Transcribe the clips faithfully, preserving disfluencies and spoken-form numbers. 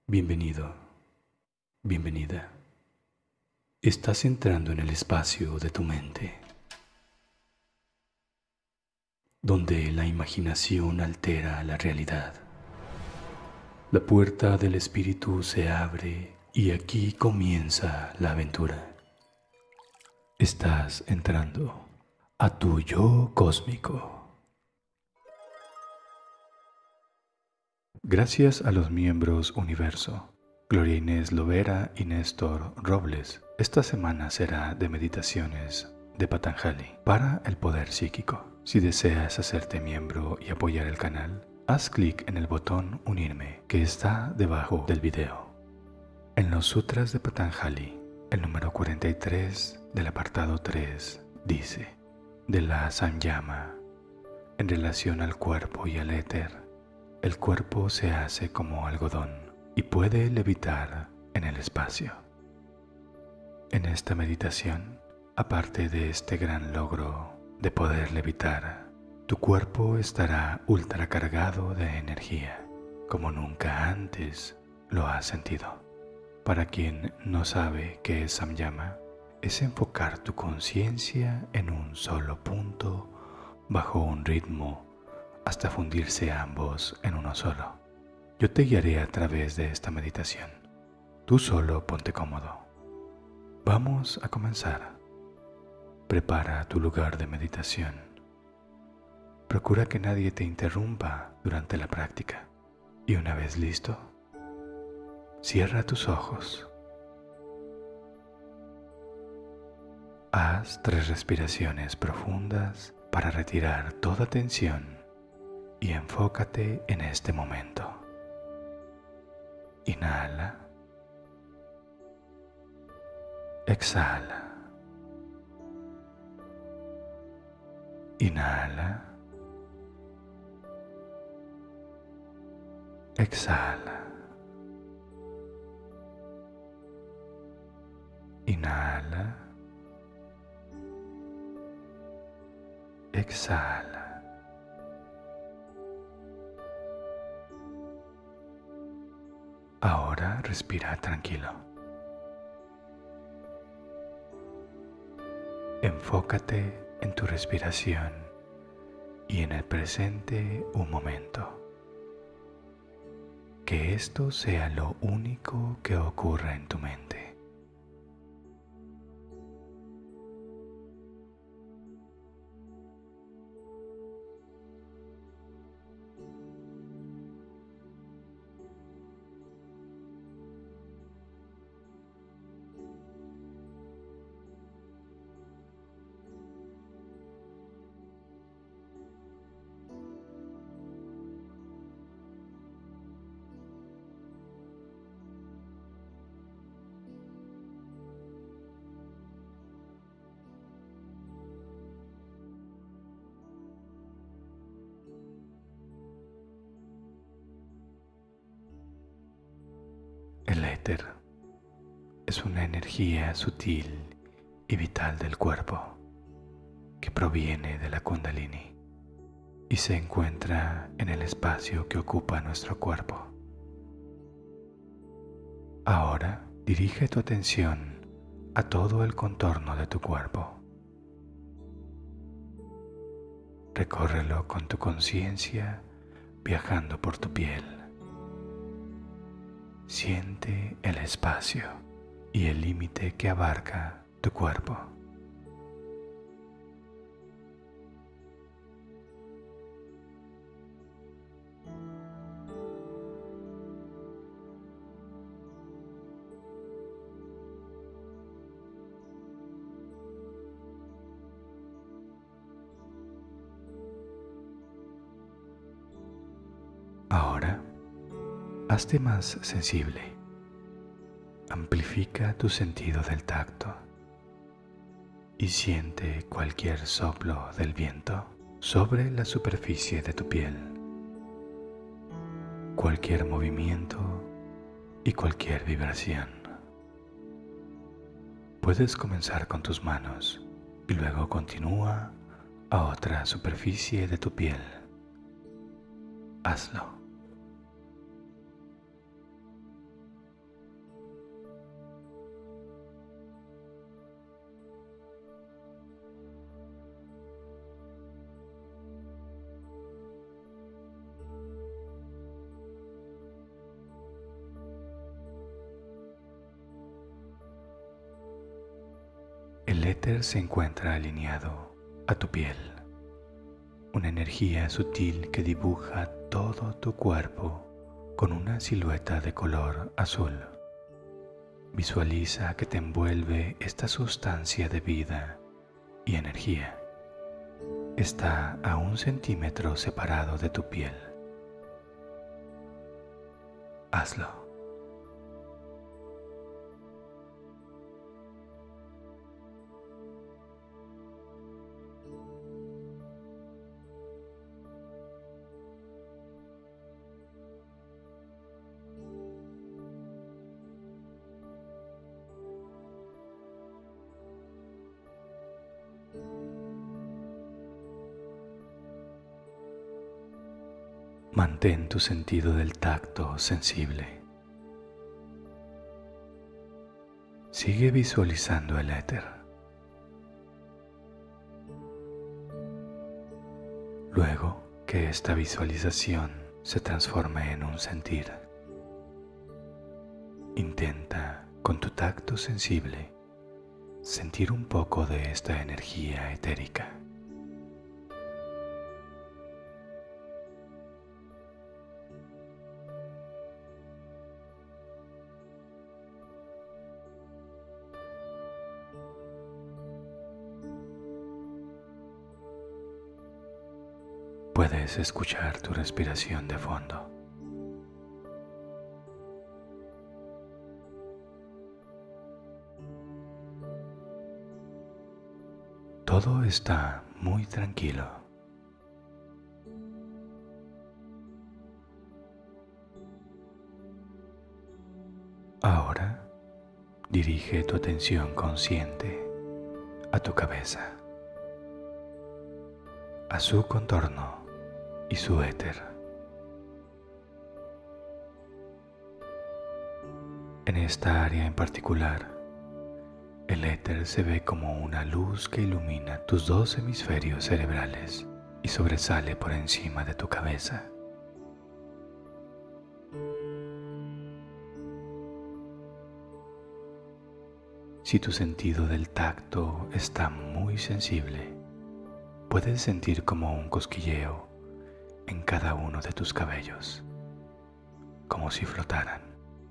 Bienvenido, bienvenida. Estás entrando en el espacio de tu mente, donde la imaginación altera la realidad. La puerta del espíritu se abre y aquí comienza la aventura. Estás entrando a tu yo cósmico. Gracias a los miembros Universo, Gloria Inés Lovera y Néstor Robles, esta semana será de meditaciones de Patanjali para el poder psíquico. Si deseas hacerte miembro y apoyar el canal, haz clic en el botón Unirme que está debajo del video. En los Sutras de Patanjali, el número cuarenta y tres del apartado tres dice: de la Samyama, en relación al cuerpo y al éter, el cuerpo se hace como algodón y puede levitar en el espacio. En esta meditación, aparte de este gran logro de poder levitar, tu cuerpo estará ultracargado de energía, como nunca antes lo has sentido. Para quien no sabe qué es Samyama, es enfocar tu conciencia en un solo punto bajo un ritmo hasta fundirse ambos en uno solo. Yo te guiaré a través de esta meditación. Tú solo ponte cómodo. Vamos a comenzar. Prepara tu lugar de meditación. Procura que nadie te interrumpa durante la práctica. Y una vez listo, cierra tus ojos. Haz tres respiraciones profundas para retirar toda tensión y enfócate en este momento. Inhala. Exhala. Inhala. Exhala. Inhala. Exhala. Ahora respira tranquilo. Enfócate en tu respiración y en el presente un momento. Que esto sea lo único que ocurra en tu mente. El éter es una energía sutil y vital del cuerpo que proviene de la Kundalini y se encuentra en el espacio que ocupa nuestro cuerpo. Ahora dirige tu atención a todo el contorno de tu cuerpo. Recórrelo con tu conciencia viajando por tu piel. Siente el espacio y el límite que abarca tu cuerpo. Ahora, hazte más sensible. Amplifica tu sentido del tacto y siente cualquier soplo del viento sobre la superficie de tu piel, cualquier movimiento y cualquier vibración. Puedes comenzar con tus manos y luego continúa a otra superficie de tu piel. Hazlo. El éter se encuentra alineado a tu piel, una energía sutil que dibuja todo tu cuerpo con una silueta de color azul. Visualiza que te envuelve esta sustancia de vida y energía. Está a un centímetro separado de tu piel. Hazlo. Mantén tu sentido del tacto sensible. Sigue visualizando el éter. Luego que esta visualización se transforme en un sentir, intenta con tu tacto sensible sentir un poco de esta energía etérica. Puedes escuchar tu respiración de fondo. Todo está muy tranquilo. Ahora dirige tu atención consciente a tu cabeza, a su contorno y su éter. En esta área en particular, el éter se ve como una luz que ilumina tus dos hemisferios cerebrales y sobresale por encima de tu cabeza. Si tu sentido del tacto está muy sensible, puedes sentir como un cosquilleo en cada uno de tus cabellos, como si flotaran.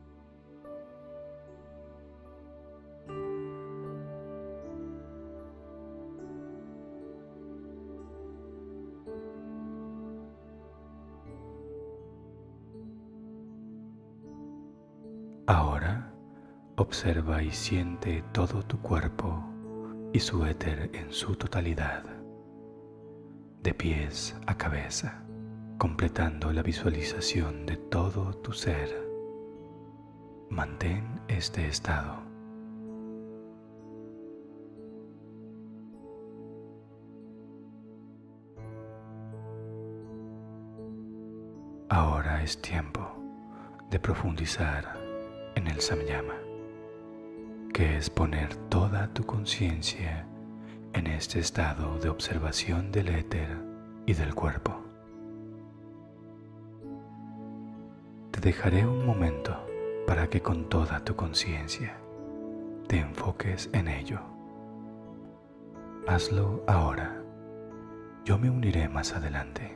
Ahora observa y siente todo tu cuerpo y su éter en su totalidad, de pies a cabeza, completando la visualización de todo tu ser. Mantén este estado. Ahora es tiempo de profundizar en el samyama, que es poner toda tu conciencia en este estado de observación del éter y del cuerpo. Te dejaré un momento para que con toda tu conciencia te enfoques en ello. Hazlo ahora. Yo me uniré más adelante.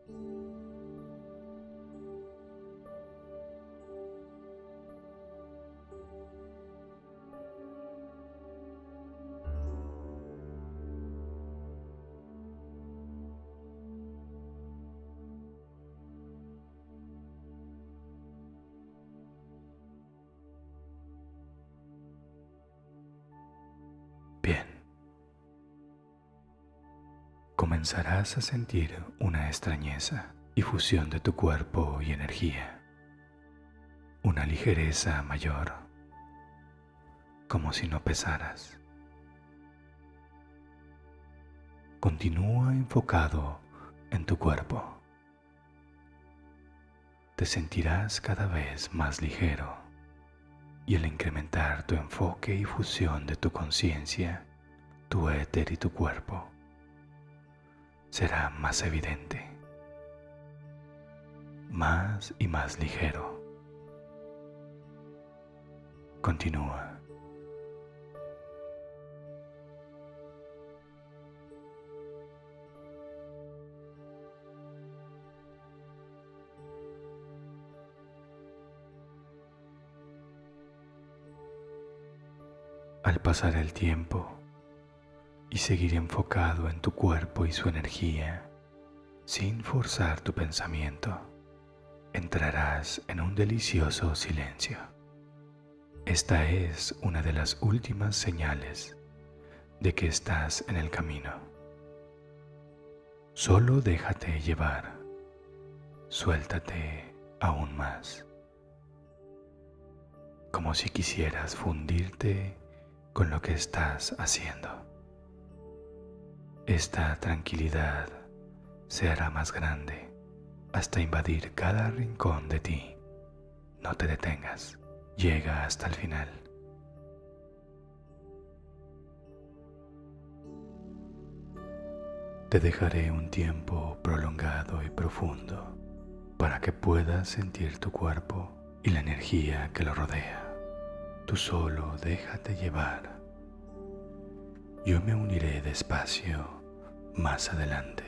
Bien. Comenzarás a sentir una extrañeza y fusión de tu cuerpo y energía, una ligereza mayor, como si no pesaras. Continúa enfocado en tu cuerpo. Te sentirás cada vez más ligero y al incrementar tu enfoque y fusión de tu conciencia, tu éter y tu cuerpo, será más evidente, más y más ligero. Continúa. Al pasar el tiempo y seguir enfocado en tu cuerpo y su energía, sin forzar tu pensamiento, entrarás en un delicioso silencio. Esta es una de las últimas señales de que estás en el camino. Solo déjate llevar, suéltate aún más, como si quisieras fundirte con lo que estás haciendo. Esta tranquilidad se hará más grande hasta invadir cada rincón de ti. No te detengas, llega hasta el final. Te dejaré un tiempo prolongado y profundo para que puedas sentir tu cuerpo y la energía que lo rodea. Tú solo déjate llevar. Yo me uniré despacio más adelante.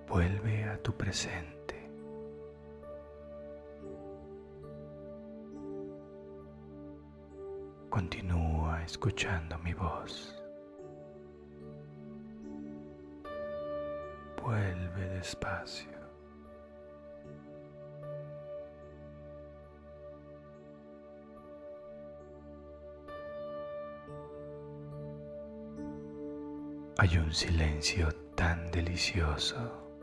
Vuelve a tu presente. Continúa escuchando mi voz. Vuelve despacio. Hay un silencio tan delicioso,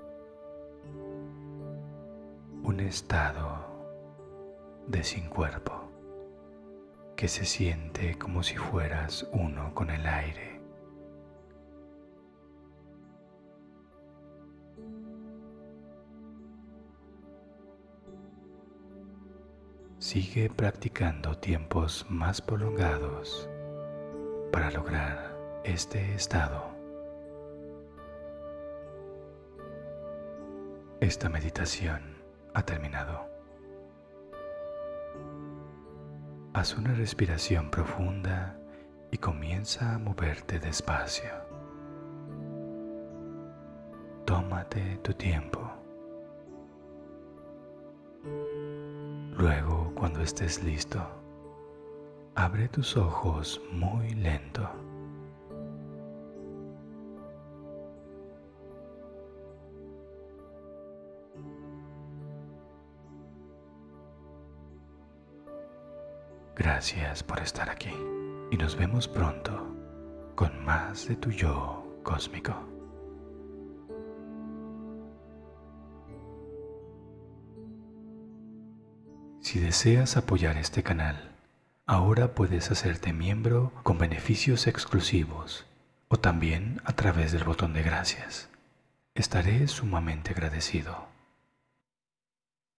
un estado de sin cuerpo, que se siente como si fueras uno con el aire. Sigue practicando tiempos más prolongados para lograr este estado. Esta meditación ha terminado. Haz una respiración profunda y comienza a moverte despacio. Tómate tu tiempo. Luego, cuando estés listo, abre tus ojos muy lento. Gracias por estar aquí y nos vemos pronto con más de tu yo cósmico. Si deseas apoyar este canal, ahora puedes hacerte miembro con beneficios exclusivos o también a través del botón de gracias. Estaré sumamente agradecido.